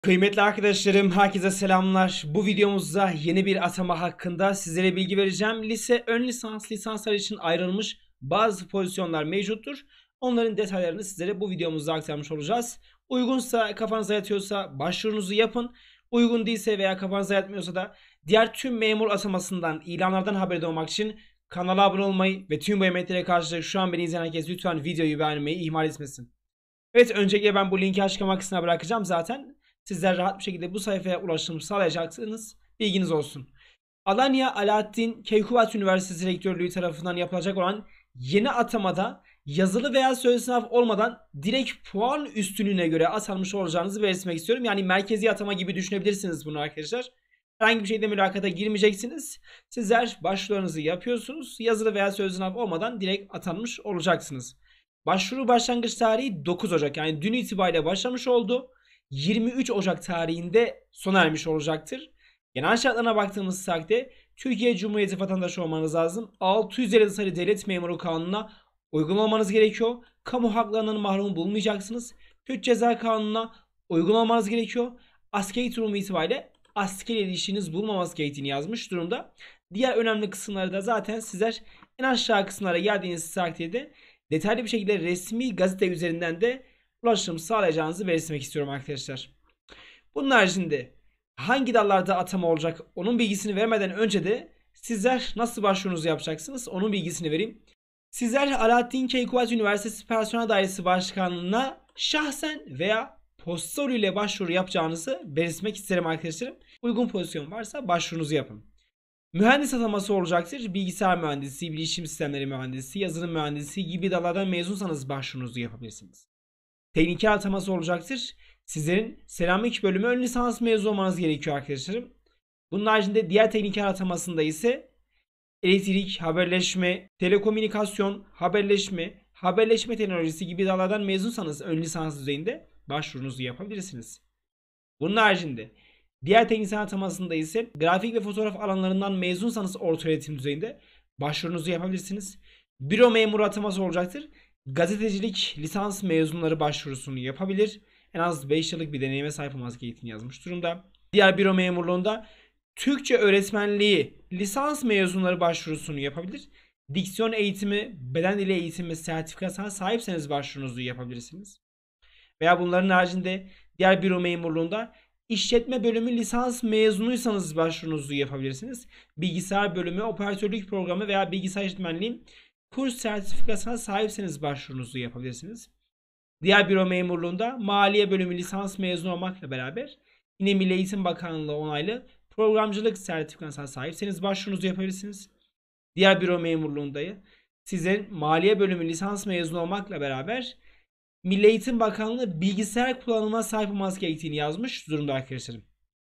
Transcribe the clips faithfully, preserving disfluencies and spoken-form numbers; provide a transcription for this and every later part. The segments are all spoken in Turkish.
Kıymetli arkadaşlarım, herkese selamlar. Bu videomuzda yeni bir atama hakkında sizlere bilgi vereceğim. Lise, ön lisans, lisanslar için ayrılmış bazı pozisyonlar mevcuttur. Onların detaylarını sizlere bu videomuzda aktarmış olacağız. Uygunsa, kafanıza yatıyorsa başvurunuzu yapın. Uygun değilse veya kafanıza yatmıyorsa da diğer tüm memur atamasından, ilanlardan haberdar olmak için kanala abone olmayı ve tüm bu emeklere karşılık şu an beni izleyen herkes lütfen videoyu beğenmeyi ihmal etmesin. Evet, öncelikle ben bu linki açıklama kısmına bırakacağım zaten. Sizler rahat bir şekilde bu sayfaya ulaşım sağlayacaksınız. Bilginiz olsun. Alanya Alaaddin Keykubat Üniversitesi Rektörlüğü tarafından yapılacak olan yeni atamada yazılı veya sözlü sınav olmadan direkt puan üstünlüğüne göre atanmış olacağınızı belirtmek istiyorum. Yani merkezi atama gibi düşünebilirsiniz bunu arkadaşlar. Herhangi bir şeyde mülakata girmeyeceksiniz. Sizler başvurularınızı yapıyorsunuz. Yazılı veya sözlü sınav olmadan direkt atanmış olacaksınız. Başvuru başlangıç tarihi dokuz Ocak, yani dün itibariyle başlamış oldu. yirmi üç Ocak tarihinde sona ermiş olacaktır. Genel şartlarına baktığımız takdirde Türkiye Cumhuriyeti vatandaşı olmanız lazım. altı yüz elli sayılı Devlet Memuru Kanunu'na uygun olmanız gerekiyor. Kamu haklarından mahrum bulunmayacaksınız. Türk Ceza Kanunu'na uygun olmanız gerekiyor. Askeri durumu itibariyle askeri ilişkiniz bulunmaması gerektiğini yazmış durumda. Diğer önemli kısımları da zaten sizler en aşağı kısımlara geldiğiniz takdirde detaylı bir şekilde resmi gazete üzerinden de ulaşım sağlayacağınızı belirtmek istiyorum arkadaşlar. Bunun haricinde hangi dallarda atama olacak onun bilgisini vermeden önce de sizler nasıl başvurunuzu yapacaksınız onun bilgisini vereyim. Sizler Alaaddin Keykubat Üniversitesi Personel Dairesi Başkanlığı'na şahsen veya posta ile başvuru yapacağınızı belirtmek isterim arkadaşlarım. Uygun pozisyon varsa başvurunuzu yapın. Mühendis ataması olacaktır. Bilgisayar mühendisi, bilişim sistemleri mühendisi, yazılım mühendisi gibi dallardan mezunsanız başvurunuzu yapabilirsiniz. Tekniker ataması olacaktır. Sizlerin seramik bölümü ön lisans mezunu olmanız gerekiyor arkadaşlarım. Bunun haricinde diğer tekniker atamasında ise elektrik, haberleşme, telekomünikasyon, haberleşme, haberleşme teknolojisi gibi dallardan mezunsanız ön lisans düzeyinde başvurunuzu yapabilirsiniz. Bunun haricinde diğer teknisyen atamasında ise grafik ve fotoğraf alanlarından mezunsanız orta öğretim düzeyinde başvurunuzu yapabilirsiniz. Büro memuru ataması olacaktır. Gazetecilik lisans mezunları başvurusunu yapabilir. En az beş yıllık bir deneyime sahip olması gerektiğini yazmış durumda. Diğer büro memurluğunda Türkçe öğretmenliği lisans mezunları başvurusunu yapabilir. Diksiyon eğitimi, beden dili eğitimi sertifikasına sahipseniz başvurunuzu yapabilirsiniz. Veya bunların haricinde diğer büro memurluğunda işletme bölümü lisans mezunuysanız başvurunuzu yapabilirsiniz. Bilgisayar bölümü operatörlük programı veya bilgisayar işletmenliği kurs sertifikasına sahipseniz başvurunuzu yapabilirsiniz. Diğer büro memurluğunda maliye bölümü lisans mezunu olmakla beraber yine Milli Eğitim Bakanlığı onaylı programcılık sertifikasına sahipseniz başvurunuzu yapabilirsiniz. Diğer büro memurluğunda sizin maliye bölümü lisans mezunu olmakla beraber Milli Eğitim Bakanlığı bilgisayar kullanımına sahip olması gerektiğini yazmış durumda arkadaşlarım.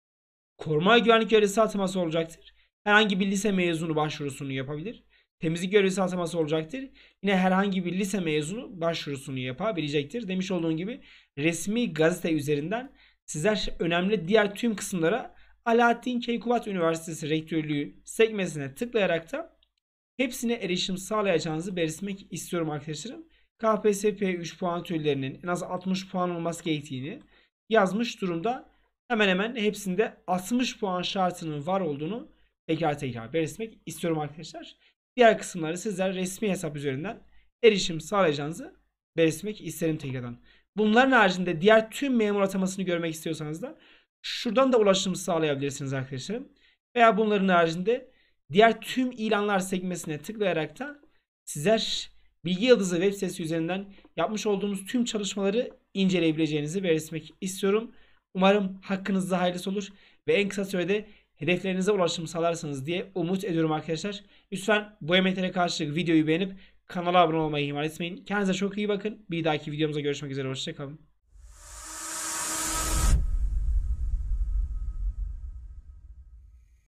Koruma güvenlik görevlisi ataması olacaktır. Herhangi bir lise mezunu başvurusunu yapabilir. Temizlik görevlisi ataması olacaktır. Yine herhangi bir lise mezunu başvurusunu yapabilecektir. Demiş olduğum gibi resmi gazete üzerinden sizler önemli diğer tüm kısımlara Alaaddin Keykubat Üniversitesi Rektörlüğü sekmesine tıklayarak da hepsine erişim sağlayacağınızı belirtmek istiyorum arkadaşlarım. K P S S üç puan türlerinin en az altmış puan olması gerektiğini yazmış durumda. Hemen hemen hepsinde altmış puan şartının var olduğunu tekrar tekrar belirtmek istiyorum arkadaşlar. Diğer kısımları sizler resmi hesap üzerinden erişim sağlayacağınızı belirtmek isterim tekrardan. Bunların haricinde diğer tüm memur atamasını görmek istiyorsanız da şuradan da ulaşım sağlayabilirsiniz arkadaşlarım. Veya bunların haricinde diğer tüm ilanlar sekmesine tıklayarak da sizler Bilgi Yıldızı web sitesi üzerinden yapmış olduğumuz tüm çalışmaları inceleyebileceğinizi belirtmek istiyorum. Umarım hakkınızda hayırlısı olur ve en kısa sürede hedeflerinize ulaşım sağlarsınız diye umut ediyorum arkadaşlar. Lütfen bu emeklere karşılık videoyu beğenip kanala abone olmayı ihmal etmeyin. Kendinize çok iyi bakın. Bir dahaki videomuzda görüşmek üzere. Hoşçakalın.